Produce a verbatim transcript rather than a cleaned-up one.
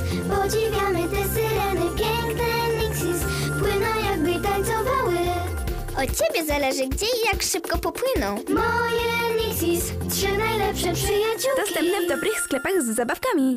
Podziwiamy te syreny, piękne Nixies, płyną jakby tańcowały. Od ciebie zależy, gdzie i jak szybko popłyną. Moje Nixies, trzy najlepsze przyjaciółki. Dostępne w dobrych sklepach z zabawkami.